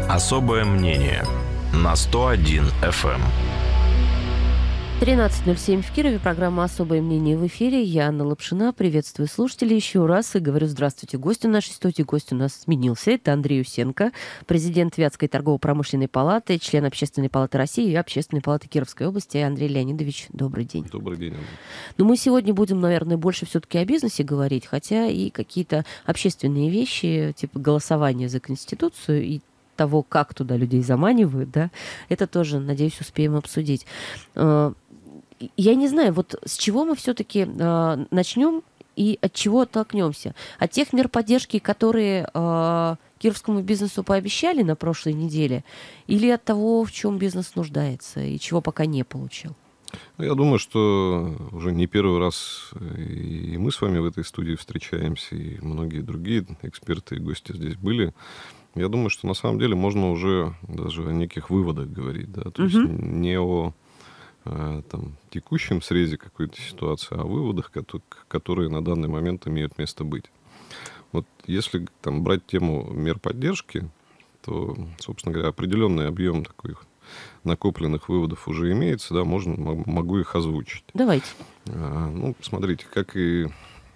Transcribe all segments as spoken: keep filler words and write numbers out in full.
Особое мнение на сто один эф эм. тринадцать ноль семь в Кирове. Программа «Особое мнение» в эфире. Я Анна Лапшина. Приветствую слушателей еще раз и говорю здравствуйте гостю нашей студии. Гость у нас сменился. Это Андрей Усенко, президент Вятской торгово-промышленной палаты, член Общественной палаты России и Общественной палаты Кировской области. Андрей Леонидович, добрый день. Добрый день, Анна. Но мы сегодня будем, наверное, больше все-таки о бизнесе говорить, хотя и какие-то общественные вещи, типа голосования за Конституцию и того, как туда людей заманивают, да, это тоже, надеюсь, успеем обсудить. Я не знаю, вот с чего мы все-таки э, начнем и от чего оттолкнемся? От тех мер поддержки, которые э, кировскому бизнесу пообещали на прошлой неделе, или от того, в чем бизнес нуждается и чего пока не получил? Я думаю, что уже не первый раз и мы с вами в этой студии встречаемся, и многие другие эксперты и гости здесь были. Я думаю, что на самом деле можно уже даже о неких выводах говорить, да, то uh-huh. есть не о там, текущем срезе какой-то ситуации, а о выводах, которые на данный момент имеют место быть. Вот если там, брать тему мер поддержки, то, собственно говоря, определенный объем таких накопленных выводов уже имеется, да, можно, могу их озвучить. Давайте. А, ну, смотрите, как и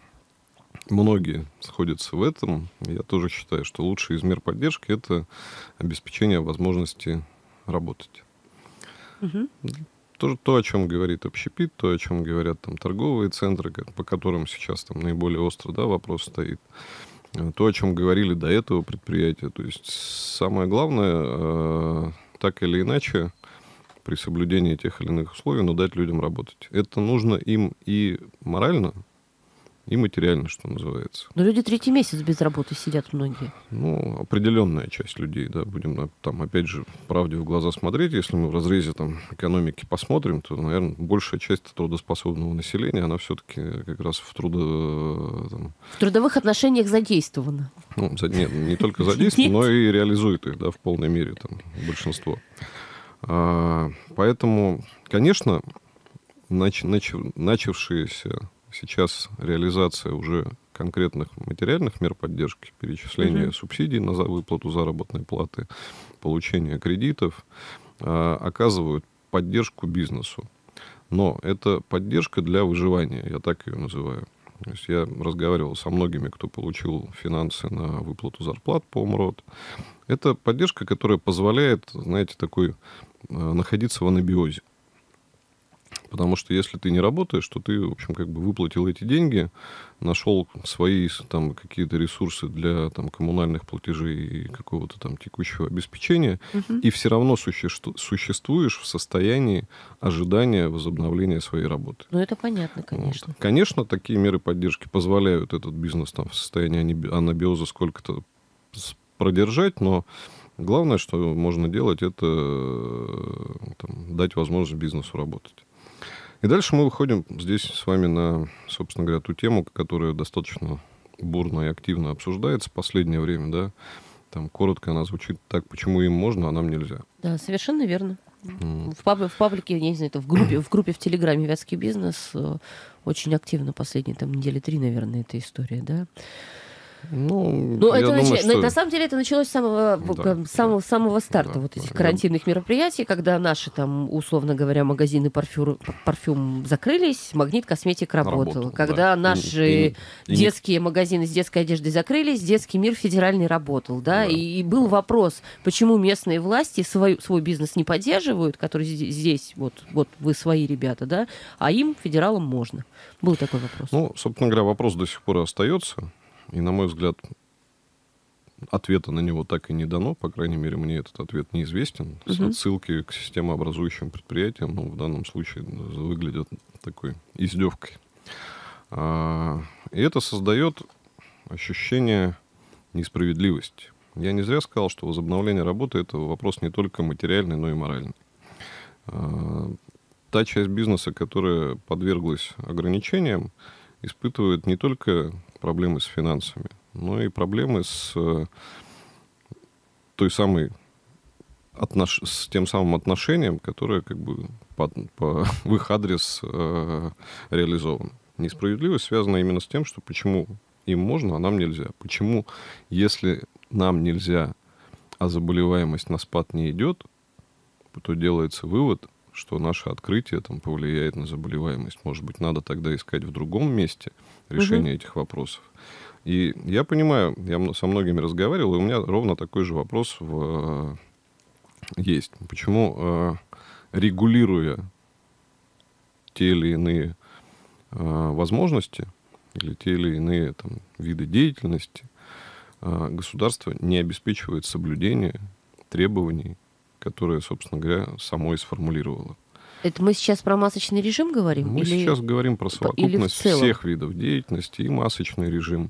многие сходятся в этом, я тоже считаю, что лучший из мер поддержки – это обеспечение возможности работать. Угу. То, то, о чем говорит общепит, то, о чем говорят там, торговые центры, по которым сейчас там, наиболее остро, да, вопрос стоит. То, о чем говорили до этого предприятия. То есть самое главное, э, так или иначе, при соблюдении тех или иных условий, но дать людям работать. Это нужно им и морально, и материально, что называется. Но люди третий месяц без работы сидят многие. Ну, определенная часть людей, да, будем там, опять же, правде в глаза смотреть. Если мы в разрезе там, экономики посмотрим, то, наверное, большая часть трудоспособного населения, она все-таки как раз в трудо... Там, в трудовых отношениях задействована. Ну, за, нет, не только задействована, но и реализует их, да, в полной мере, там, большинство. А, поэтому, конечно, нач, нач, начавшиеся сейчас реализация уже конкретных материальных мер поддержки, перечисление mm-hmm. субсидий на выплату заработной платы, получение кредитов, э, оказывают поддержку бизнесу. Но это поддержка для выживания, я так ее называю. То есть я разговаривал со многими, кто получил финансы на выплату зарплат по МРОД. Это поддержка, которая позволяет, знаете, такой, э, находиться в анабиозе. Потому что если ты не работаешь, то ты, в общем, как бы выплатил эти деньги, нашел свои там, какие-то ресурсы для там, коммунальных платежей и какого-то там текущего обеспечения, угу. и все равно суще- существуешь в состоянии ожидания возобновления своей работы. Ну, это понятно, конечно. Вот. Конечно, такие меры поддержки позволяют этот бизнес там, в состоянии анабиоза сколько-то продержать, но главное, что можно делать, это там, дать возможность бизнесу работать. И дальше мы выходим здесь с вами на, собственно говоря, ту тему, которая достаточно бурно и активно обсуждается в последнее время, да. Там коротко она звучит так, почему им можно, а нам нельзя. Да, совершенно верно. Mm. В, паб, в паблике, я не знаю, это в группе, в группе в Телеграме «Вятский бизнес» очень активно последние там недели три, наверное, эта история, да. Ну, ну это думаю, нач... что... На самом деле это началось с самого, да, самого, самого старта да, вот этих да, карантинных мероприятий, когда наши там, условно говоря, магазины парфюм, парфюм закрылись, Магнит Косметик работал. работал когда да. наши и, и, детские и... магазины с детской одеждой закрылись, Детский мир федеральный работал. Да? Да. И, и был вопрос, почему местные власти свой, свой бизнес не поддерживают, который здесь, вот, вот вы свои ребята, да, а им, федералам, можно. Был такой вопрос. Ну, собственно говоря, вопрос до сих пор остается. И, на мой взгляд, ответа на него так и не дано. По крайней мере, мне этот ответ неизвестен. Uh-huh. С отсылки к системообразующим предприятиям, ну, в данном случае, выглядят такой издевкой. А, и это создает ощущение несправедливости. Я не зря сказал, что возобновление работы – это вопрос не только материальный, но и моральный. А, та часть бизнеса, которая подверглась ограничениям, испытывает не только проблемы с финансами, но и проблемы с э, той самой отнош... с тем самым отношением, которое как бы по, по, в их адрес э, реализовано. Несправедливость связана именно с тем, что почему им можно, а нам нельзя. Почему, если нам нельзя а заболеваемость на спад не идет, то делается вывод, что наше открытие там повлияет на заболеваемость. Может быть, надо тогда искать в другом месте решение угу. этих вопросов. И я понимаю, я со многими разговаривал, и у меня ровно такой же вопрос в, есть. Почему, регулируя те или иные возможности или те или иные там, виды деятельности, государство не обеспечивает соблюдение требований, которые, собственно говоря, само и сформулировало. Это мы сейчас про масочный режим говорим? Мы или... сейчас говорим про совокупность всех видов деятельности, и масочный режим,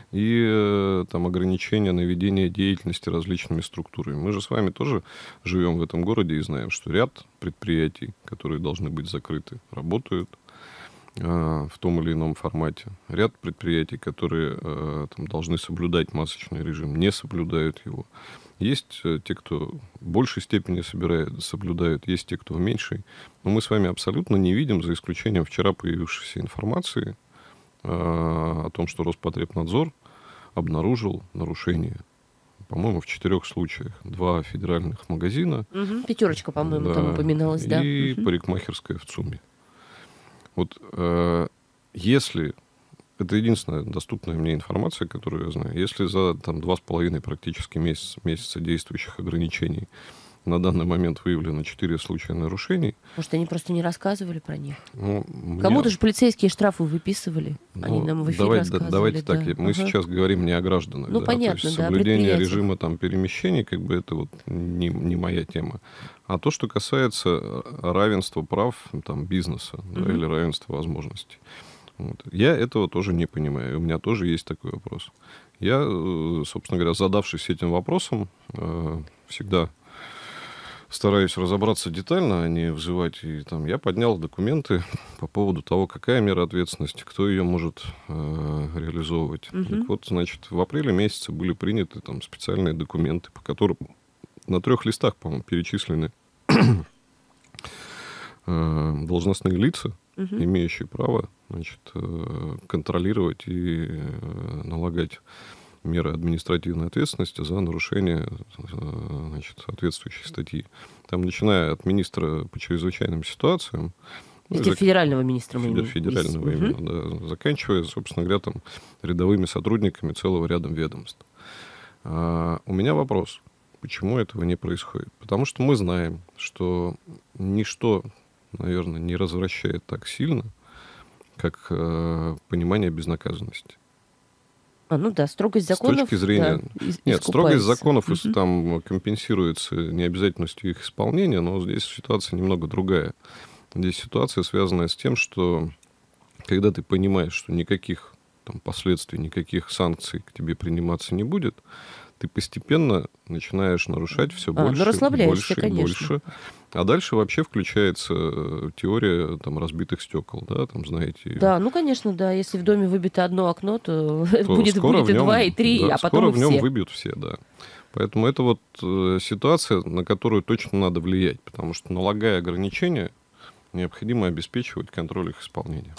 и там, ограничения на ведение деятельности различными структурами. Мы же с вами тоже живем в этом городе и знаем, что ряд предприятий, которые должны быть закрыты, работают э, в том или ином формате. Ряд предприятий, которые э, там, должны соблюдать масочный режим, не соблюдают его. Есть те, кто в большей степени собирает, соблюдают, есть те, кто в меньшей. Но мы с вами абсолютно не видим, за исключением вчера появившейся информации э, о том, что Роспотребнадзор обнаружил нарушение, по-моему, в четырех случаях. Два федеральных магазина. Угу, пятерочка, по-моему, да, там упоминалась, да. И угу. парикмахерская в ЦУМе. Вот э, если... Это единственная доступная мне информация, которую я знаю. Если за там, два с половиной практически месяца, месяца действующих ограничений на данный момент выявлено четыре случая нарушений... Может, они просто не рассказывали про них? Ну, Кому-то мне... же полицейские штрафы выписывали. Ну, они нам в эфире давайте, рассказывали. Давайте да. так, мы ага. сейчас говорим не о гражданах. Ну, да? понятно, То есть да, соблюдение режима там, перемещений, как бы это вот не, не моя тема. А то, что касается равенства прав там, бизнеса угу. да, или равенства возможностей. Вот. Я этого тоже не понимаю. У меня тоже есть такой вопрос. Я, собственно говоря, задавшись этим вопросом, всегда стараюсь разобраться детально, а не взывать. И, там, я поднял документы по поводу того, какая мера ответственности, кто ее может э, реализовывать. Угу. Так вот, значит, в апреле месяце были приняты там, специальные документы, по которым на трех листах, по-моему, перечислены э, должностные лица, угу. имеющие право значит, контролировать и налагать меры административной ответственности за нарушение значит, соответствующей статьи. Там, начиная от министра по чрезвычайным ситуациям... Это зак... федерального министра мы имеем. Федерального угу. именно, да, заканчивая, собственно говоря, там, рядовыми сотрудниками целого ряда ведомств. А, у меня вопрос, почему этого не происходит? Потому что мы знаем, что ничто, наверное, не развращает так сильно, как э, понимание безнаказанности. А, ну да, строгость законов... С точки зрения... Да, Нет, строгость законов угу. там компенсируется необязательностью их исполнения, но здесь ситуация немного другая. Здесь ситуация, связанная с тем, что когда ты понимаешь, что никаких там, последствий, никаких санкций к тебе приниматься не будет, ты постепенно начинаешь нарушать все а, больше, ну, больше конечно. и больше. А дальше вообще включается теория там, разбитых стекол, да, там, знаете. Да, ну, конечно, да. Если в доме выбито одно окно, то, то будет, будет и нем, два, и три, да, а потом скоро и все. в нем выбьют все, да. Поэтому это вот э, ситуация, на которую точно надо влиять, потому что, налагая ограничения, необходимо обеспечивать контроль их исполнения.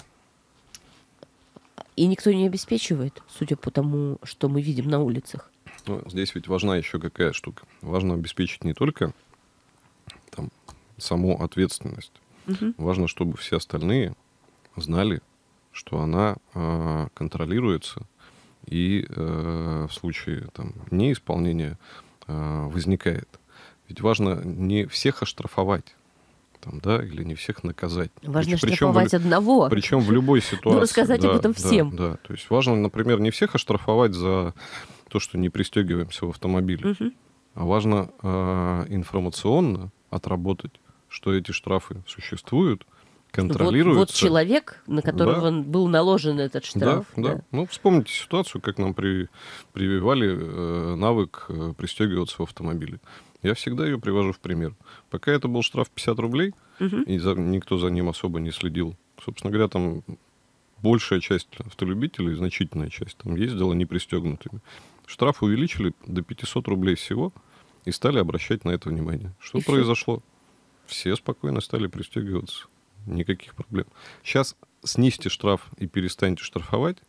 И никто не обеспечивает, судя по тому, что мы видим на улицах. Ну, здесь ведь важна еще какая штука. Важно обеспечить не только там, саму ответственность. Угу. Важно, чтобы все остальные знали, что она э, контролируется, и э, в случае там, неисполнения э, возникает. Ведь важно не всех оштрафовать. Там, да, или не всех наказать. Важно причем, штрафовать причем, одного. Причем в любой ситуации. Ну, рассказать да, об этом всем. Да, да. То есть важно, например, не всех оштрафовать за то, что не пристегиваемся в автомобиле, угу. а важно э, информационно отработать, что эти штрафы существуют, контролируются. Вот, вот человек, на которого да. был наложен этот штраф. Да, да. да. Ну, вспомните ситуацию, как нам при, прививали э, навык э, пристегиваться в автомобиле. Я всегда ее привожу в пример. Пока это был штраф пятьдесят рублей, угу. и за, никто за ним особо не следил. Собственно говоря, там большая часть автолюбителей, значительная часть, там ездила непристегнутыми. Штраф увеличили до пятьсот рублей всего и стали обращать на это внимание. Что и произошло? Все? все спокойно стали пристегиваться. Никаких проблем. Сейчас снизьте штраф и перестаньте штрафовать,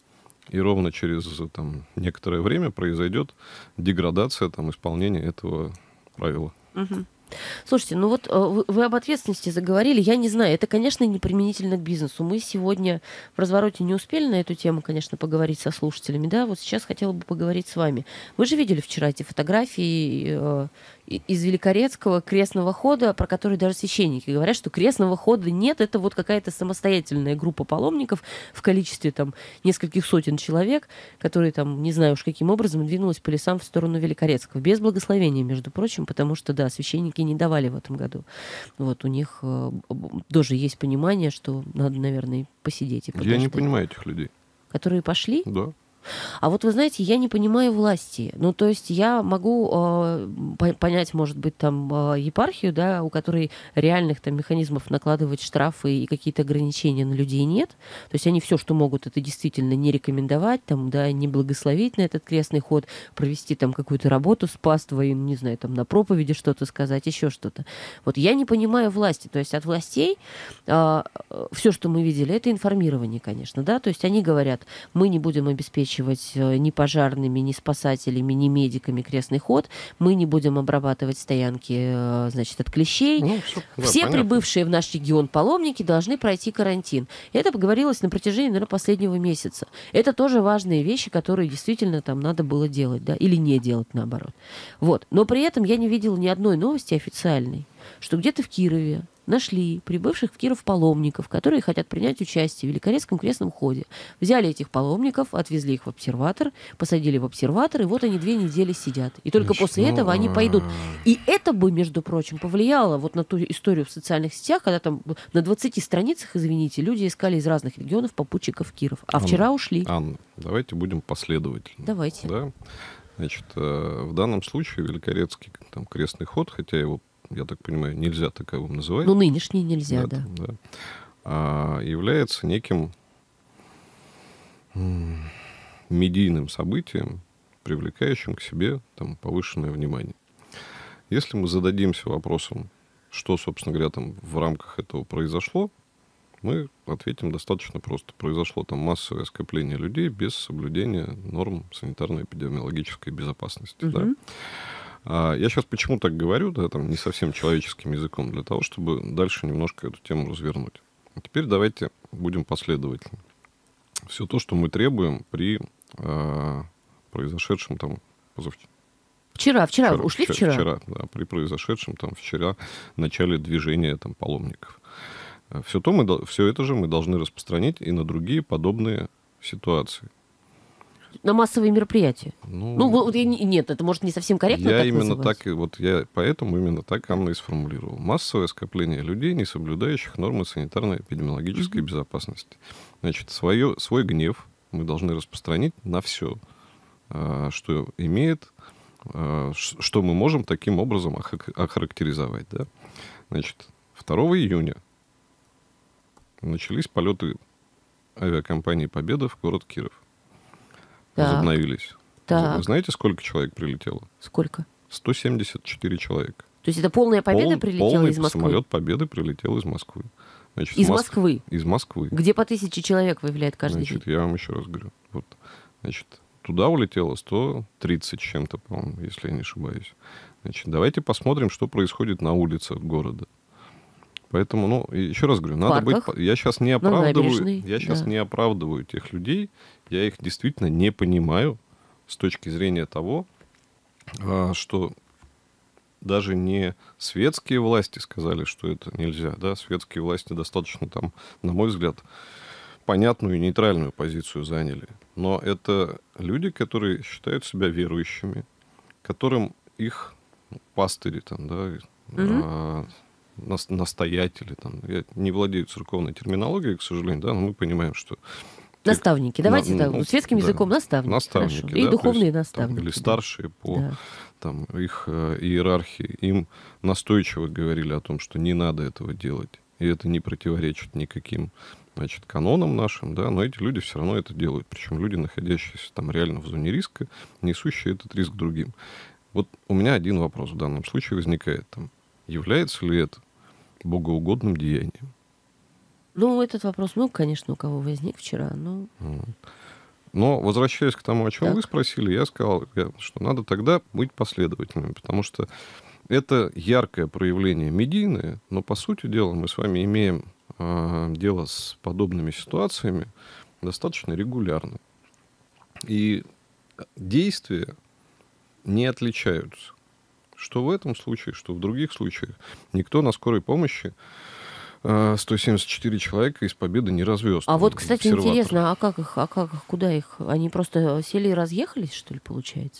и ровно через там, некоторое время произойдет деградация там, исполнения этого правила. Угу. Слушайте, ну вот вы, вы об ответственности заговорили. Я не знаю, это, конечно, не применительно к бизнесу. Мы сегодня в развороте не успели на эту тему, конечно, поговорить со слушателями, да, вот сейчас хотела бы поговорить с вами. Вы же видели вчера эти фотографии э, из Великорецкого крестного хода, про который даже священники говорят, что крестного хода нет, это вот какая-то самостоятельная группа паломников в количестве там нескольких сотен человек, которые там, не знаю уж каким образом, двинулась по лесам в сторону Великорецкого. Без благословения, между прочим, потому что, да, священники не давали в этом году. Вот у них э, тоже есть понимание, что надо, наверное, посидеть и подождать. Я не понимаю этих людей. Которые пошли? Да. А вот вы знаете, я не понимаю власти. Ну, то есть я могу э, понять, может быть, там э, епархию, да, у которой реальных там механизмов накладывать штрафы и какие-то ограничения на людей нет. То есть они все, что могут, это действительно не рекомендовать, там, да, не благословить на этот крестный ход, провести там какую-то работу с паствой, не знаю, там на проповеди что-то сказать, еще что-то. Вот я не понимаю власти. То есть от властей э, все, что мы видели, это информирование, конечно, да. То есть они говорят, мы не будем обеспечивать ни пожарными, ни спасателями, ни медиками крестный ход. Мы не будем обрабатывать стоянки, значит, от клещей. Ну, все да, Все понятно. Прибывшие в наш регион паломники должны пройти карантин. И это говорилось на протяжении, наверное, последнего месяца. Это тоже важные вещи, которые действительно там надо было делать, да, или не делать, наоборот. Вот. Но при этом я не видела ни одной новости официальной, что где-то в Кирове нашли прибывших в Киров паломников, которые хотят принять участие в Великорецком крестном ходе. Взяли этих паломников, отвезли их в обсерватор, посадили в обсерватор, и вот они две недели сидят. И только Значит, после ну, этого они пойдут. И это бы, между прочим, повлияло вот на ту историю в социальных сетях, когда там на двадцати страницах, извините, люди искали из разных регионов попутчиков Киров. А Анна, вчера ушли. Анна, давайте будем последовательны. Давайте. Да? Значит, в данном случае Великорецкий там, крестный ход, хотя его, я так понимаю, нельзя таковым называть. Ну, нынешний нельзя, да. да. да. А, является неким м- медийным событием, привлекающим к себе там, повышенное внимание. Если мы зададимся вопросом, что, собственно говоря, там в рамках этого произошло, мы ответим достаточно просто. Произошло там массовое скопление людей без соблюдения норм санитарно-эпидемиологической безопасности. Угу. Да? Я сейчас почему так говорю, да, там, не совсем человеческим языком, для того, чтобы дальше немножко эту тему развернуть. А теперь давайте будем последовательны. Все то, что мы требуем при э, произошедшем там позавчера. Вчера, вчера, вчера ушли вчера? Вчера, да, при произошедшем там вчера начале движения там паломников. Все, то мы, все это же мы должны распространить и на другие подобные ситуации. На массовые мероприятия. Ну, ну вот, нет, это может не совсем корректно я так именно называть. так, вот я поэтому именно так Анна и сформулировал. Массовое скопление людей, не соблюдающих нормы санитарно-эпидемиологической mm-hmm. безопасности. Значит, свое, свой гнев мы должны распространить на все, что имеет, что мы можем таким образом охарактеризовать. Да? Значит, второго июня начались полеты авиакомпании «Победа» в город Киров. Так. Возобновились. Так. Вы знаете, сколько человек прилетело? Сколько? сто семьдесят четыре человека. То есть это полная Победа Пол, прилетела из Москвы? Самолет Победы прилетел из Москвы. Значит, из Моск... Москвы? Из Москвы. Где по тысяче человек выявляет каждый Значит, день? я вам еще раз говорю. Вот. Значит, туда улетело сто тридцать с чем-то, по-моему, если я не ошибаюсь. Значит, давайте посмотрим, что происходит на улицах города. Поэтому, ну, еще раз говорю, надо быть... Я сейчас не оправдываю, я сейчас да. не оправдываю тех людей, я их действительно не понимаю с точки зрения того, что даже не светские власти сказали, что это нельзя, да, светские власти достаточно там, на мой взгляд, понятную и нейтральную позицию заняли. Но это люди, которые считают себя верующими, которым их пастыри там, да, угу. настоятели, там, я не владею церковной терминологией, к сожалению, да, но мы понимаем, что... Наставники, давайте на, так, ну, светским да, языком наставники. Наставники, хорошо. Да, и духовные есть, наставники. Там, или старшие по да. там, их э, иерархии, им настойчиво говорили о том, что не надо этого делать, и это не противоречит никаким, значит, канонам нашим, да, но эти люди все равно это делают, причем люди, находящиеся там реально в зоне риска, несущие этот риск другим. Вот у меня один вопрос в данном случае возникает там. Является ли это богоугодным деянием? Ну, этот вопрос, ну, конечно, у кого возник вчера, но... Но, возвращаясь к тому, о чем Так. вы спросили, я сказал, что надо тогда быть последовательными, потому что это яркое проявление медийное, но, по сути дела, мы с вами имеем э, дело с подобными ситуациями достаточно регулярно. И действия не отличаются. Что в этом случае, что в других случаях. Никто на скорой помощи сто семьдесят четыре человека из Победы не развез. А вот, кстати, интересно, а как их, а как их, куда их? Они просто сели и разъехались, что ли, получается?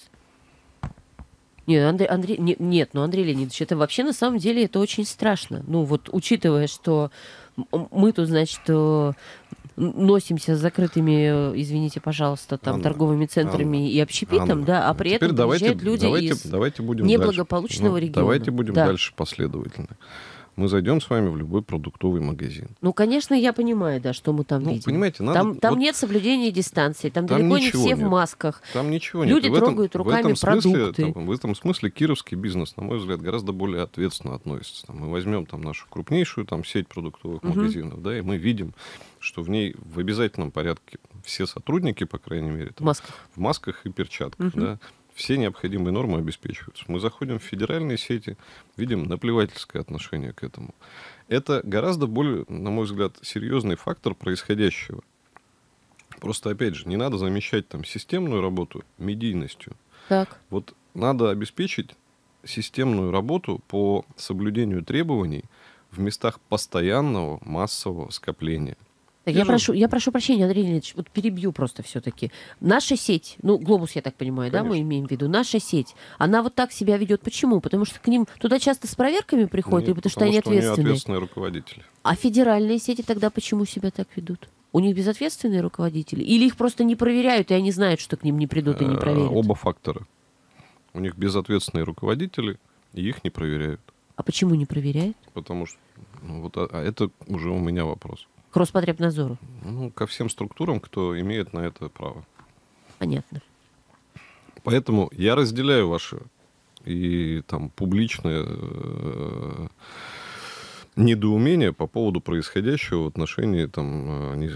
Нет, Андрей, Андрей, не, нет, ну, Андрей Леонидович, это вообще на самом деле это очень страшно. Ну, вот учитывая, что мы тут, значит, носимся с закрытыми, извините, пожалуйста, там, Анна, торговыми центрами Анна, и общепитом, Анна, да, а при теперь этом давайте, приезжают люди давайте, из давайте будем неблагополучного дальше. региона. Ну, давайте будем да. дальше последовательно. Мы зайдем с вами в любой продуктовый магазин. Ну, конечно, я понимаю, да, что мы там ну, видим. Понимаете, надо, там там вот, нет соблюдения дистанции, там, там далеко не все нет. в масках. Там ничего Люди нет. Люди трогают этом, руками в этом смысле, продукты. Там, в этом смысле кировский бизнес, на мой взгляд, гораздо более ответственно относится. Там, мы возьмем там, нашу крупнейшую там, сеть продуктовых угу. магазинов, да, и мы видим, что в ней в обязательном порядке все сотрудники, по крайней мере, там, в масках, в масках и перчатках, угу. да, все необходимые нормы обеспечиваются. Мы заходим в федеральные сети, видим наплевательское отношение к этому. Это гораздо более, на мой взгляд, серьезный фактор происходящего. Просто, опять же, не надо замещать там системную работу медийностью. Так. Вот надо обеспечить системную работу по соблюдению требований в местах постоянного массового скопления. Так, я, прошу, я прошу прощения, Андрей Леонидович, вот перебью просто все-таки. Наша сеть, ну, Глобус, я так понимаю, Конечно. да, мы имеем в виду, наша сеть, она вот так себя ведет. Почему? Потому что к ним туда часто с проверками приходят, Нет, или потому что потому они что ответственные. Они ответственные руководители. А федеральные сети тогда почему себя так ведут? У них безответственные руководители? Или их просто не проверяют, и они знают, что к ним не придут и не проверят? Оба фактора. У них безответственные руководители, и их не проверяют. А почему не проверяют? Потому что, ну, вот, а, а это уже у меня вопрос. К Роспотребнадзору? Ну, ко всем структурам, кто имеет на это право. Понятно. Поэтому я разделяю ваше и там публичное э, недоумение по поводу происходящего в отношении там э, не,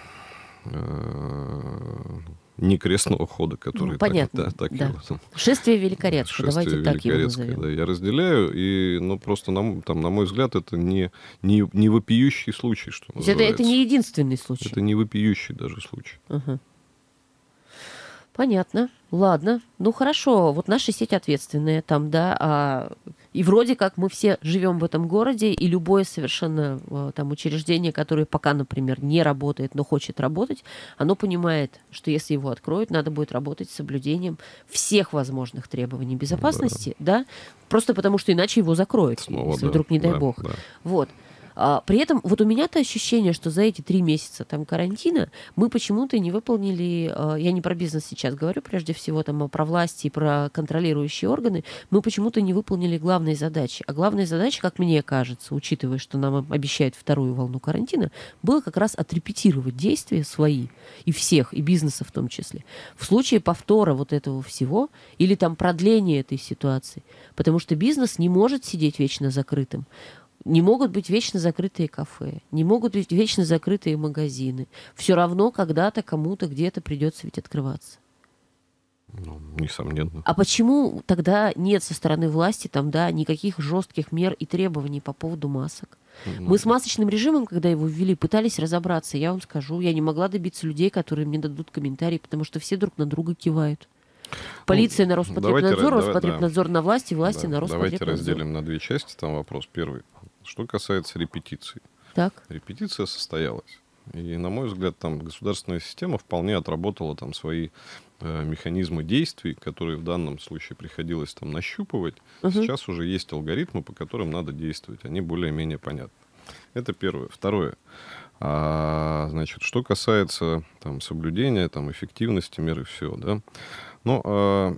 э, не крестного хода, который ну, понятно. так, так да. его, там, Шествие Великорецкое, давайте так его назовем. назовем. Да, я разделяю, и, ну, просто, на, там, на мой взгляд, это не, не, не вопиющий случай, что называется. Это, это не единственный случай. Это не вопиющий даже случай. Ага. Понятно. Ладно. Ну, хорошо. Вот наша сеть ответственная там, да. А... И вроде как мы все живем в этом городе, и любое совершенно там учреждение, которое пока, например, не работает, но хочет работать, оно понимает, что если его откроют, надо будет работать с соблюдением всех возможных требований безопасности, да, да? Просто потому что иначе его закроют, Снова, если да, вдруг, не дай да, бог. Да. Вот. А, при этом вот у меня-то ощущение, что за эти три месяца там карантина мы почему-то не выполнили, а, я не про бизнес сейчас говорю, прежде всего там, а про власти и про контролирующие органы, мы почему-то не выполнили главные задачи. А главная задача, как мне кажется, учитывая, что нам обещают вторую волну карантина, было как раз отрепетировать действия свои, и всех, и бизнеса в том числе, в случае повтора вот этого всего или там продления этой ситуации. Потому что бизнес не может сидеть вечно закрытым. Не могут быть вечно закрытые кафе, не могут быть вечно закрытые магазины. Все равно когда-то кому-то где-то придется ведь открываться. Ну, несомненно. А почему тогда нет со стороны власти там, да, никаких жестких мер и требований по поводу масок? Ну, мы с масочным режимом, когда его ввели, пытались разобраться. Я вам скажу, я не могла добиться людей, которые мне дадут комментарии, потому что все друг на друга кивают. Полиция ну, на Роспотребнадзор, давайте, Роспотребнадзор да. на власти, власти да, на Роспотребнадзор. Давайте разделим на две части. Там вопрос первый. Что касается репетиций. Так. Репетиция состоялась. И, на мой взгляд, там государственная система вполне отработала там свои э, механизмы действий, которые в данном случае приходилось там нащупывать. Угу. Сейчас уже есть алгоритмы, по которым надо действовать. Они более-менее понятны. Это первое. Второе. А, значит, что касается там, соблюдения, там, эффективности мер и всего, да. Но а,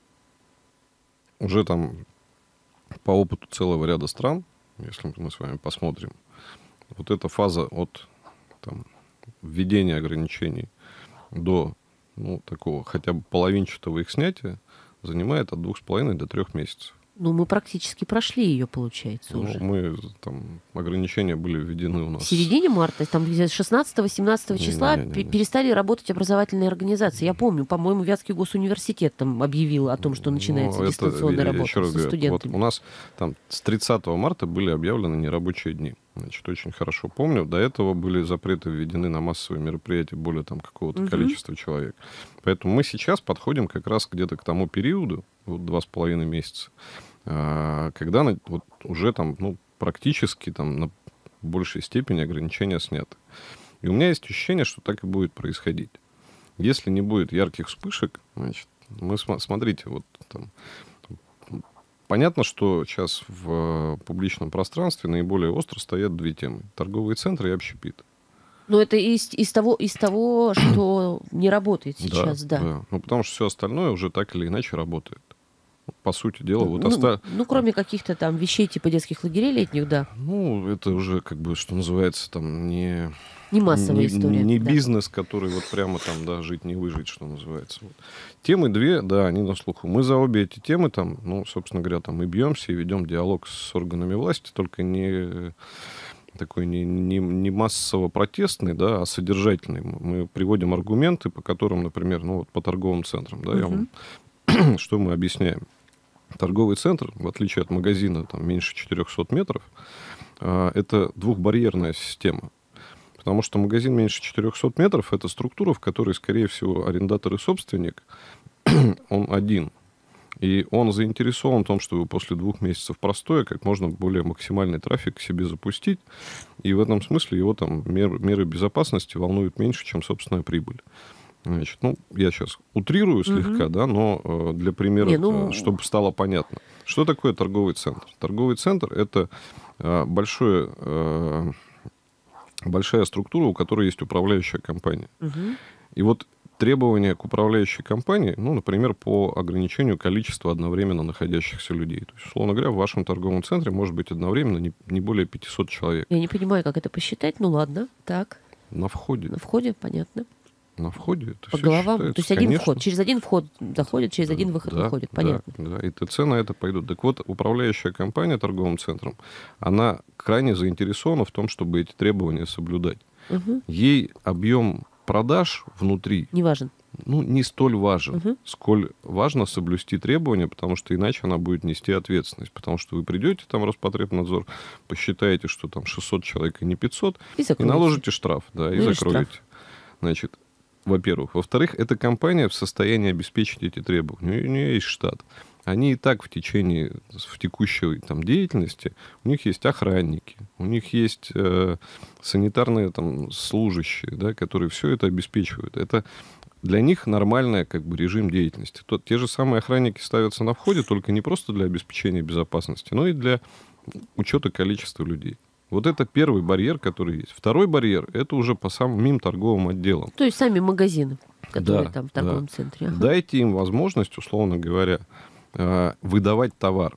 уже там по опыту целого ряда стран, если мы с вами посмотрим, вот эта фаза от там, введения ограничений до ну, такого хотя бы половинчатого их снятия занимает от двух с половиной до трех месяцев. Ну, мы практически прошли ее, получается, Ну, уже. мы, там, ограничения были введены у нас. В середине марта, там где-то шестнадцатого-семнадцатого числа Не, не, не, не. перестали работать образовательные организации. Я помню, по-моему, Вятский госуниверситет там объявил о том, что начинается Ну, это, дистанционная я работа еще раз со говорю, студентами. Вот у нас там с тридцатого марта были объявлены нерабочие дни. Значит, очень хорошо помню. До этого были запреты введены на массовые мероприятия более там какого-то Мгм. количества человек. Поэтому мы сейчас подходим как раз где-то к тому периоду, вот два с половиной месяца, а, когда на- вот уже там, ну, практически там на большей степени ограничения сняты. И у меня есть ощущение, что так и будет происходить. Если не будет ярких вспышек, значит, мы сма- смотрите, вот там, понятно, что сейчас в публичном пространстве наиболее остро стоят две темы: торговые центры и общепит. Но это из, из того, из того, что не работает сейчас, да. Ну, потому что все остальное уже так или иначе работает. По сути дела, вот Ну, оста- ну, кроме каких-то там вещей типа детских лагерей летних, да. ну, это уже, как бы, что называется, там, не, Не массовая не, история. не да. бизнес, который вот прямо там, да, жить не выжить, что называется. Вот. Темы две, да, они на слуху. Мы за обе эти темы там, ну, собственно говоря, там и бьемся, и ведем диалог с органами власти, только не такой не, не, не массово-протестный, да, а содержательный. Мы приводим аргументы, по которым, например, ну, вот по торговым центрам, да, я вам, что мы объясняем. Торговый центр, в отличие от магазина там, меньше четырехсот метров, а, это двухбарьерная система. Потому что магазин меньше четырехсот метров — это структура, в которой, скорее всего, арендатор и собственник, он один. И он заинтересован в том, чтобы после двух месяцев простоя как можно более максимальный трафик к себе запустить. И в этом смысле его там мер, меры безопасности волнуют меньше, чем собственная прибыль. Значит, ну, я сейчас утрирую слегка, Мгм. да, но э, для примера, Не, ну- э, чтобы стало понятно. Что такое торговый центр? Торговый центр — это э, большое, э, большая структура, у которой есть управляющая компания. Мгм. И вот требования к управляющей компании, ну, например, по ограничению количества одновременно находящихся людей. То есть, условно говоря, в вашем торговом центре может быть одновременно не, не более пятисот человек. Я не понимаю, как это посчитать. Ну ладно, так. На входе. На входе, понятно. На входе это По всё головам. считается, То есть один конечно. вход. Через один вход заходит, через один выход Да, выходит. да, Понятно. Да, и ТЦ на это пойдут. Так вот, управляющая компания торговым центром, она крайне заинтересована в том, чтобы эти требования соблюдать. Мгм. Ей объем продаж внутри, Не важен. ну, не столь важен, Мгм. сколь важно соблюсти требования, потому что иначе она будет нести ответственность. Потому что вы придете, там, Роспотребнадзор, посчитаете, что там шестьсот человек, а не пятьсот, И и закроете. наложите штраф, да, и Ну или закроете. Значит, во-первых. Во-вторых, эта компания в состоянии обеспечить эти требования. У нее, у нее есть штат. Они и так в течение, в текущей там, деятельности, у них есть охранники, у них есть э, санитарные там, служащие, да, которые все это обеспечивают. Это для них нормальный как бы, режим деятельности. То, те же самые охранники ставятся на входе только не просто для обеспечения безопасности, но и для учета количества людей. Вот это первый барьер, который есть. Второй барьер — это уже по самим торговым отделам. То есть сами магазины, которые Да, там в торговом да. центре. Ага. Дайте им возможность, условно говоря, э, выдавать товар.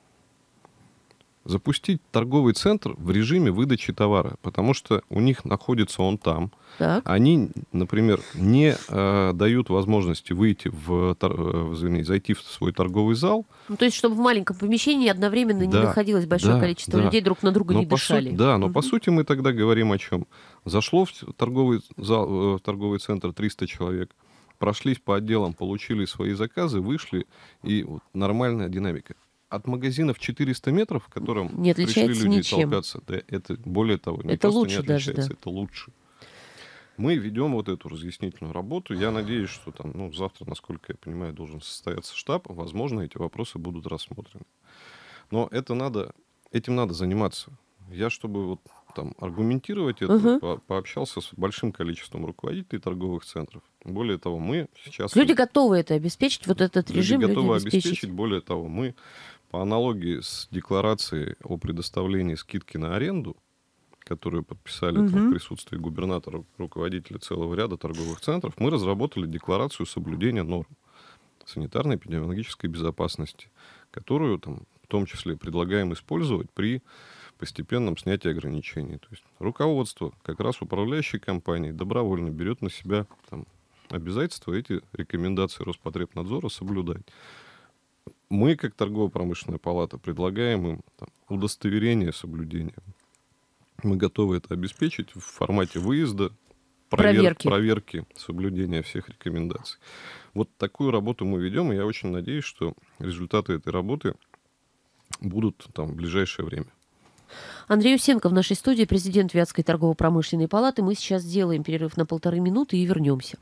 Запустить торговый центр в режиме выдачи товара, потому что у них находится он там. Так. Они, например, не э, дают возможности выйти в, тор- э, извини, зайти в свой торговый зал. Ну, то есть, чтобы в маленьком помещении одновременно не Да, находилось большое да, количество да. людей, друг на друга Но не по дышали. сути- да, но Мгм. по сути мы тогда говорим о чем? Зашло в торговый, зал, э, в торговый центр триста человек, прошлись по отделам, получили свои заказы, вышли, и вот нормальная динамика. От магазинов четыреста метров, в котором Не пришли отличается люди ничем. толкаться, да, это более того, не Это просто лучше не даже, отличается, да. это лучше. Мы ведем вот эту разъяснительную работу. Я надеюсь, что там, ну, завтра, насколько я понимаю, должен состояться штаб. Возможно, эти вопросы будут рассмотрены. Но это надо, этим надо заниматься. Я, чтобы вот там аргументировать это, Мгм. по- пообщался с большим количеством руководителей торговых центров. Более того, мы сейчас... Люди готовы это обеспечить, вот этот Люди режим люди готовы обеспечить. обеспечить. Более того, мы по аналогии с декларацией о предоставлении скидки на аренду, которую подписали там, Мгм. в присутствии губернатора, руководителя целого ряда торговых центров, мы разработали декларацию соблюдения норм санитарно-эпидемиологической безопасности, которую там, в том числе предлагаем использовать при постепенном снятии ограничений. То есть руководство, как раз управляющей компании, добровольно берет на себя там, обязательства эти рекомендации Роспотребнадзора соблюдать. мы, как торгово-промышленная палата, предлагаем им там, удостоверение соблюдения. Мы готовы это обеспечить в формате выезда, провер... проверки. проверки соблюдения всех рекомендаций. Вот такую работу мы ведем, и я очень надеюсь, что результаты этой работы будут там, в ближайшее время. Андрей Усенко в нашей студии, президент Вятской торгово-промышленной палаты. Мы сейчас сделаем перерыв на полторы минуты и вернемся.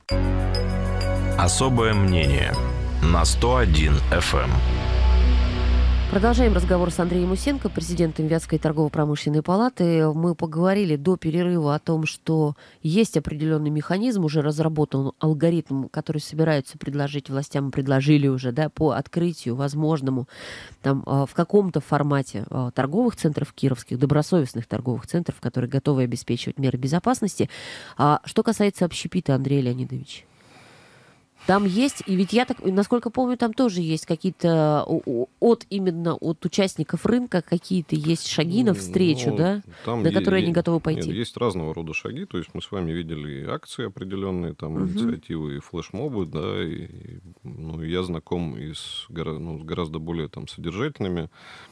Особое мнение на сто один эф эм. Продолжаем разговор с Андреем Усенко, президентом Вятской торгово-промышленной палаты. Мы поговорили до перерыва о том, что есть определенный механизм, уже разработан алгоритм, который собираются предложить властям, предложили уже, да, по открытию возможному там, в каком-то формате торговых центров кировских, добросовестных торговых центров, которые готовы обеспечивать меры безопасности. А что касается общепита, Андрей Леонидович? Там есть, и ведь я так, насколько помню, там тоже есть какие-то от именно от участников рынка какие-то есть шаги навстречу, ну, да, там на которые есть, они готовы пойти. Нет, есть разного рода шаги, то есть мы с вами видели и акции определенные, там угу. инициативы, и флешмобы, да, и, ну, я знаком и с, ну, с гораздо более там содержательными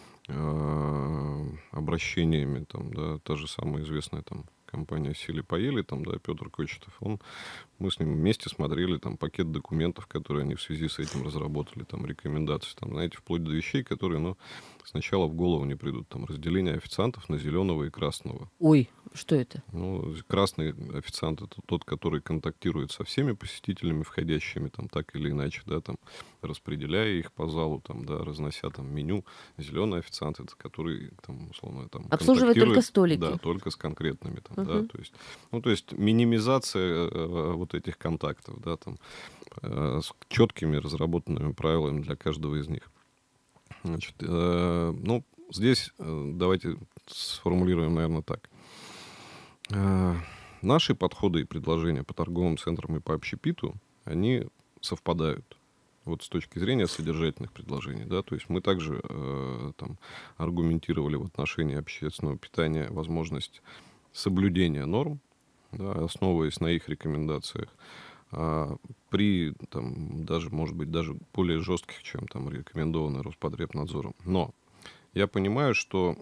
э, обращениями, там, да, та же самая известная там компания «Сели-поели», там, да, Петр Кочетов, он, мы с ним вместе смотрели там пакет документов, которые они в связи с этим разработали, там, рекомендации, там, знаете, вплоть до вещей, которые, ну, сначала в голову не придут, там, разделение официантов на зеленого и красного. Ой, что это? Ну, красный официант — это тот, который контактирует со всеми посетителями, входящими, там, так или иначе, да, там, распределяя их по залу, там, да, разнося там меню. Зеленый официант — это который, там, условно, там, обслуживает только столики. Да, только с конкретными, там, uh-huh. да, то есть, ну, то есть минимизация э, вот этих контактов, да, там, э, с четкими разработанными правилами для каждого из них. Значит, э, ну, здесь э, давайте сформулируем, наверное, так. Э, наши подходы и предложения по торговым центрам и по общепиту, они совпадают. Вот с точки зрения содержательных предложений, да, то есть мы также э, там, аргументировали в отношении общественного питания возможность соблюдения норм, да, основываясь на их рекомендациях, а при, там, даже, может быть, даже более жестких, чем там рекомендованы Роспотребнадзором. Но я понимаю, что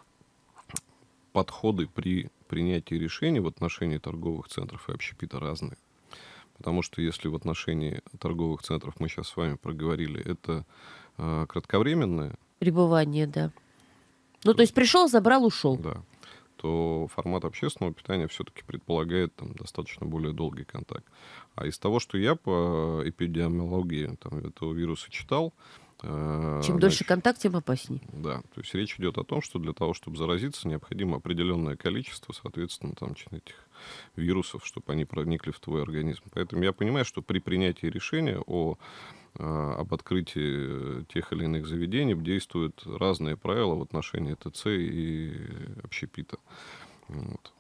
подходы при принятии решений в отношении торговых центров и общепита разные. Потому что если в отношении торговых центров мы сейчас с вами проговорили, это э, кратковременное пребывание, да. Ну, то есть пришел, забрал, ушел. Да. То формат общественного питания все-таки предполагает там, достаточно более долгий контакт. А из того, что я по эпидемиологии там, этого вируса читал... Чем значит, дольше контакт, тем опаснее. Да, то есть речь идет о том, что для того, чтобы заразиться, необходимо определенное количество, соответственно, там, этих вирусов, чтобы они проникли в твой организм. Поэтому я понимаю, что при принятии решения о, об открытии тех или иных заведений действуют разные правила в отношении ТЦ и общепита. Вот.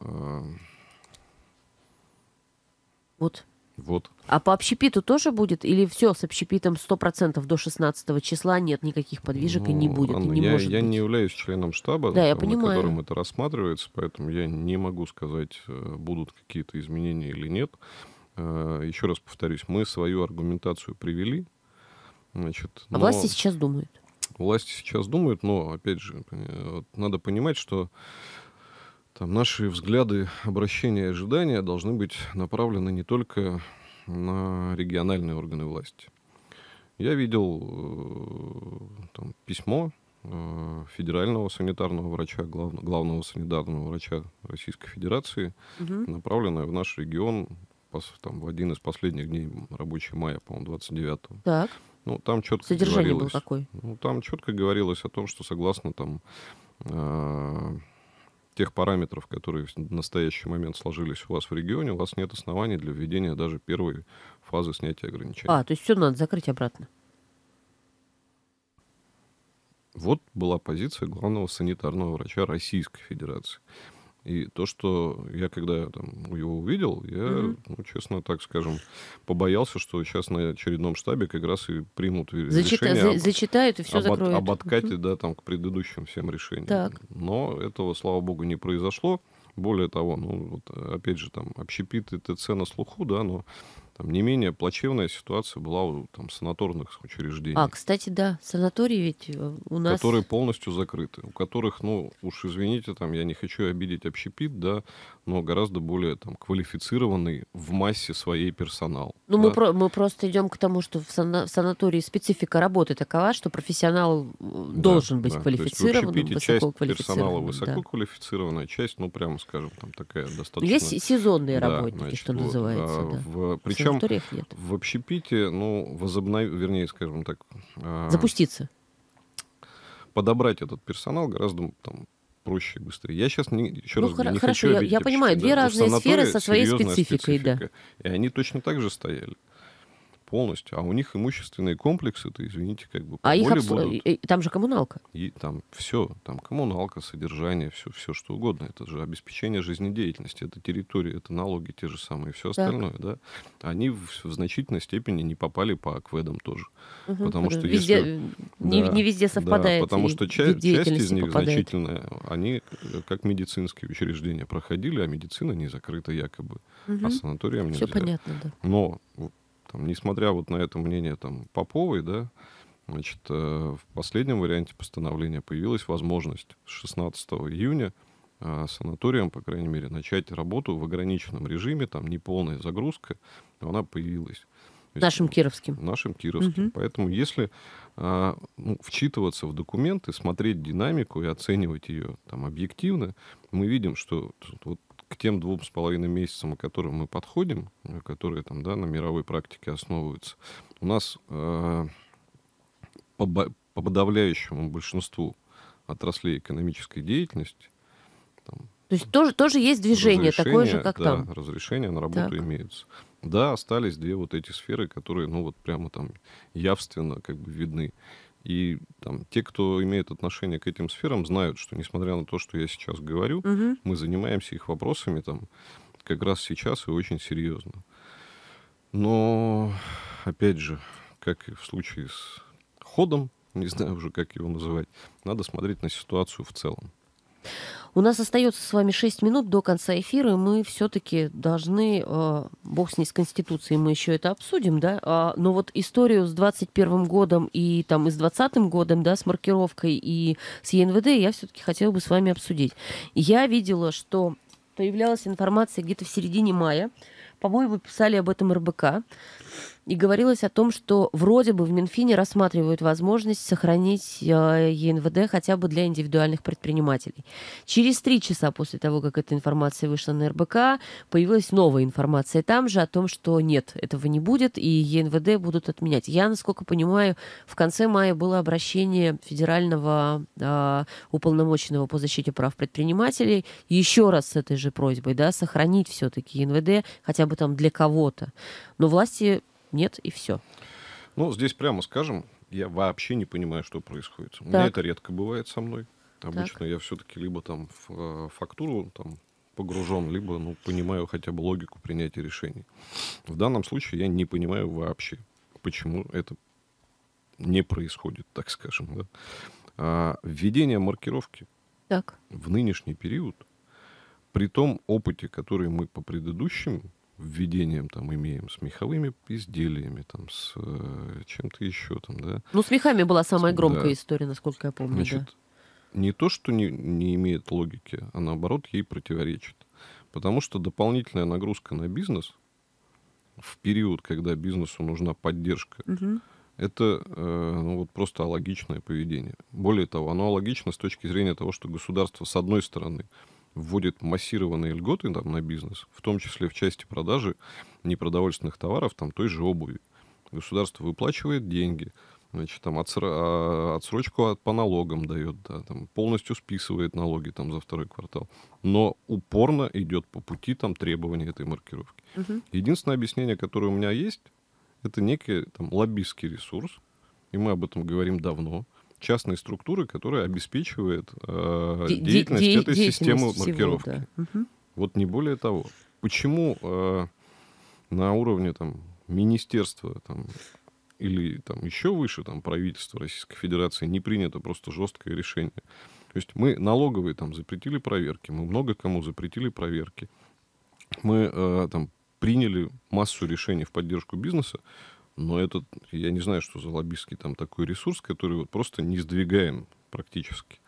Вот. Вот. А по общепиту тоже будет? Или все с общепитом сто процентов до шестнадцатого числа нет никаких подвижек ну, и не будет? Анна, и не я может я быть. не являюсь членом штаба, да, я на понимаю. котором это рассматривается, поэтому я не могу сказать, будут какие-то изменения или нет. Еще раз повторюсь, мы свою аргументацию привели. Значит, а власти сейчас думают? Власти сейчас думают, но, опять же, надо понимать, что там наши взгляды, обращения и ожидания должны быть направлены не только на региональные органы власти. Я видел э, там, письмо э, федерального санитарного врача, глав, главного санитарного врача Российской Федерации, угу. направленное в наш регион пос, там, в один из последних дней рабочего мая, по-моему, двадцать девятого. Так. Ну, там четко Содержание говорилось, было какое? Ну, там четко говорилось о том, что согласно там... Э, тех параметров, которые в настоящий момент сложились у вас в регионе, у вас нет оснований для введения даже первой фазы снятия ограничений. А, то есть все надо закрыть обратно? Вот была позиция главного санитарного врача Российской Федерации. И то, что я когда там, его увидел, я, mm-hmm. ну, честно так скажем, побоялся, что сейчас на очередном штабе как раз и примут Зачита... решение об... Зачитают и все об, закроют. об откате, mm-hmm. да, там, к предыдущим всем решениям. Так. Но этого, слава богу, не произошло. Более того, ну, вот, опять же, там, общепит и ТЦ на слуху, да, но Там не менее плачевная ситуация была у там, санаторных учреждений. А, кстати, да, санатории ведь у нас... Которые полностью закрыты, у которых, ну, уж извините, там, я не хочу обидеть общепит, да, но гораздо более там, квалифицированный в массе своей персонал. Ну, да. мы, про, мы просто идем к тому, что в, сана- в санатории специфика работы такова, что профессионал должен Да, быть да. квалифицированным, То есть в общепите часть персонала высококвалифицированным. высококвалифицированная, часть, ну, прямо скажем, там такая достаточно... Есть сезонные Да, работники, значит, что вот, называется. а, Да. в, В причем санаториях нет. в общепите, ну, возобновить, вернее, скажем так... а, Запуститься. подобрать этот персонал гораздо там, проще и быстрее. Я сейчас, не, еще Ну, раз говорю, не хорошо, хочу я, обидеть я понимаю, общепит, две да. разные В сферы санатории со своей серьезная спецификой, да. специфика. И они точно так же стояли. Полностью. А у них имущественные комплексы-то, извините, как бы по А их воле обс... будут. и- и там же коммуналка. И там все, там коммуналка, содержание, все, все что угодно. Это же обеспечение жизнедеятельности, это территория, это налоги те же самые, все Так. остальное, да. Они в, в значительной степени не попали по акведам тоже. Мгм. Потому что везде, если... не, Да, не везде совпадает. Да, потому и что вид ча- часть из деятельности них попадает. значительная, они э, как медицинские учреждения проходили, а медицина не закрыта якобы, Мгм. а санаториям Все нельзя. понятно, да. Но, вот, там, несмотря вот на это мнение там, Поповой, да, значит, э, в последнем варианте постановления появилась возможность с шестнадцатого июня э, санаториям, по крайней мере, начать работу в ограниченном режиме, там неполная загрузка, но она появилась. То есть, Нашим кировским. нашим кировским. Мгм. Поэтому если а, ну, вчитываться в документы, смотреть динамику и оценивать ее там, объективно, мы видим, что тут вот к тем двум с половиной месяцам, к которым мы подходим, э, которые там, да, на мировой практике основываются, у нас э, по, бо- по подавляющему большинству отраслей экономической деятельности там, То есть тоже, тоже есть движение, такое же, разрешения, как да, там. разрешения на работу Так. имеются. Да, остались две вот эти сферы, которые, ну, вот прямо там явственно как бы видны. И там те, кто имеет отношение к этим сферам, знают, что несмотря на то, что я сейчас говорю, Мгм. мы занимаемся их вопросами там как раз сейчас и очень серьезно. Но, опять же, как и в случае с ходом, не знаю уже, как его называть, надо смотреть на ситуацию в целом. У нас остается с вами шесть минут до конца эфира, и мы все-таки должны, э, бог с ней, с Конституцией, мы еще это обсудим, да, а, но вот историю с двадцать первым годом и там и с двадцатым годом, да, с маркировкой и с ЕНВД я все-таки хотела бы с вами обсудить. Я видела, что появлялась информация где-то в середине мая, по-моему, писали об этом эр бэ ка, и говорилось о том, что вроде бы в Минфине рассматривают возможность сохранить э, ЕНВД хотя бы для индивидуальных предпринимателей. Через три часа после того, как эта информация вышла на эр бэ ка, появилась новая информация там же о том, что нет, этого не будет, и ЕНВД будут отменять. Я, насколько понимаю, в конце мая было обращение федерального э, уполномоченного по защите прав предпринимателей еще раз с этой же просьбой, да, сохранить все-таки ЕНВД хотя бы там для кого-то. Но власти нет, и все. Ну, здесь прямо скажем, я вообще не понимаю, что происходит. У меня Так. это редко бывает со мной. Обычно я все-таки либо там в э, фактуру там, погружен, либо ну, понимаю хотя бы логику принятия решений. В данном случае я не понимаю вообще, почему это не происходит, так скажем. Да? А, введение маркировки Так. в нынешний период, при том опыте, который мы по предыдущим введениям там имеем с меховыми изделиями, там, с э, чем-то еще там, да. Ну, с мехами была самая Да. громкая история, насколько я помню, Значит, да. не то, что не, не имеет логики, а наоборот ей противоречит. Потому что дополнительная нагрузка на бизнес в период, когда бизнесу нужна поддержка, Мгм. это э, ну, вот просто алогичное поведение. Более того, оно алогично с точки зрения того, что государство, с одной стороны, вводит массированные льготы там, на бизнес, в том числе в части продажи непродовольственных товаров, там, той же обуви. Государство выплачивает деньги, значит, там, отсро- отсрочку от, по налогам дает, да, там, полностью списывает налоги там, за второй квартал, но упорно идет по пути там, требования этой маркировки. Мгм. Единственное объяснение, которое у меня есть, это некий там, лоббистский ресурс, и мы об этом говорим давно, частной структуры, которая обеспечивает э, Де- де- деятельность де- этой деятельность системы всего, маркировки. да. Мгм. Вот не более того. Почему э, на уровне там, министерства там, или там, еще выше там, правительства Российской Федерации не принято просто жесткое решение? То есть мы налоговые там, запретили проверки, мы много кому запретили проверки. Мы э, там, приняли массу решений в поддержку бизнеса, но это, я не знаю, что за лоббистский там такой ресурс, который вот просто не сдвигаем практически.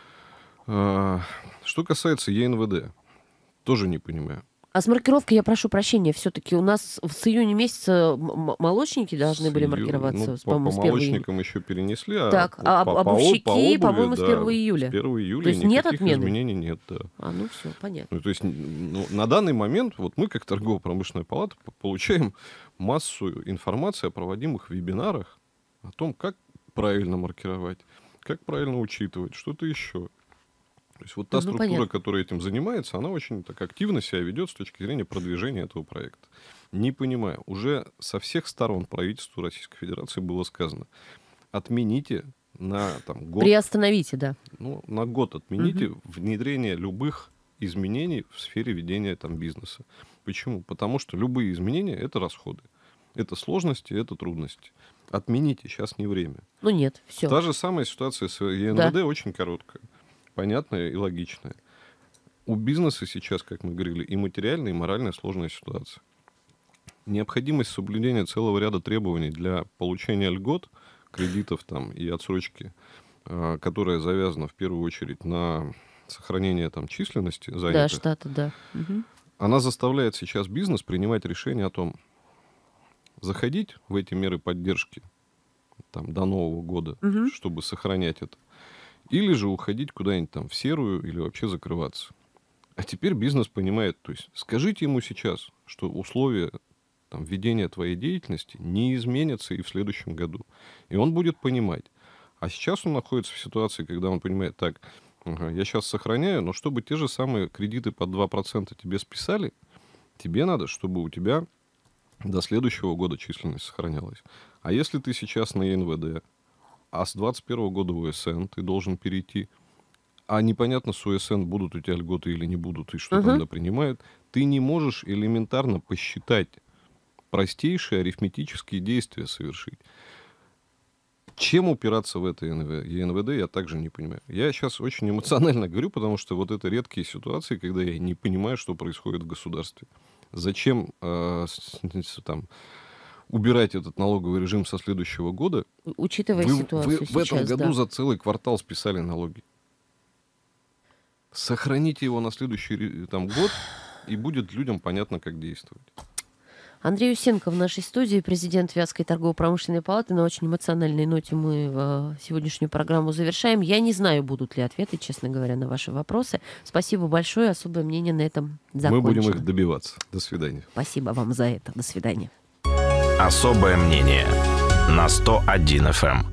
Что касается ЕНВД, тоже не понимаю. А с маркировкой, я прошу прощения, все-таки у нас с июня месяца молочники должны с были маркироваться, ну, по-моему, по, с по молочникам еще перенесли, а, так, а по, обувщики, по, по обуви, по-моему, да, с первого июля. С первого июля То есть никаких нет отмены? изменений нет, да. А, ну все, понятно. Ну, то есть ну, на данный момент вот мы, как торгово-промышленная палата, получаем массу информации о проводимых вебинарах, о том, как правильно маркировать, как правильно учитывать, что-то еще. То есть вот та ну, структура, понятно. Которая этим занимается, она очень так активно себя ведет с точки зрения продвижения этого проекта. Не понимаю, уже со всех сторон правительству Российской Федерации было сказано, отмените на там, год... Приостановите, да. Ну, на год отмените угу. внедрение любых изменений в сфере ведения там, бизнеса. Почему? Потому что любые изменения – это расходы. Это сложности, это трудности. Отмените, сейчас не время. Ну нет, все. Та же самая ситуация с ЕНВД да. очень короткая. Понятная и логичная. У бизнеса сейчас, как мы говорили, и материальная, и моральная сложная ситуация. Необходимость соблюдения целого ряда требований для получения льгот, кредитов там, и отсрочки, которая завязана в первую очередь на сохранение там, численности занятых. Да, штата, да. Угу. Она заставляет сейчас бизнес принимать решение о том, заходить в эти меры поддержки там, до Нового года, угу. чтобы сохранять это. Или же уходить куда-нибудь там в серую или вообще закрываться. А теперь бизнес понимает, то есть скажите ему сейчас, что условия там, ведения твоей деятельности не изменятся и в следующем году. И он будет понимать. А сейчас он находится в ситуации, когда он понимает, так, ага, я сейчас сохраняю, но чтобы те же самые кредиты под два процента тебе списали, тебе надо, чтобы у тебя до следующего года численность сохранялась. А если ты сейчас на ЕНВД, а с двадцать первого года в УСН ты должен перейти, а непонятно, с УСН будут у тебя льготы или не будут, и что uh-huh. тогда принимают, ты не можешь элементарно посчитать простейшие арифметические действия совершить. Чем упираться в это ЕНВД, я также не понимаю. Я сейчас очень эмоционально говорю, потому что вот это редкие ситуации, когда я не понимаю, что происходит в государстве. Зачем э, там... убирать этот налоговый режим со следующего года, учитывая вы, ситуацию вы сейчас, в этом году да. за целый квартал списали налоги. Сохраните его на следующий там, год, и будет людям понятно, как действовать. Андрей Усенко в нашей студии, президент Вятской торгово-промышленной палаты. На очень эмоциональной ноте мы э, сегодняшнюю программу завершаем. Я не знаю, будут ли ответы, честно говоря, на ваши вопросы. Спасибо большое. Особое мнение на этом закончено. Мы будем их добиваться. До свидания. Спасибо вам за это. До свидания. Особое мнение на сто один эф эм.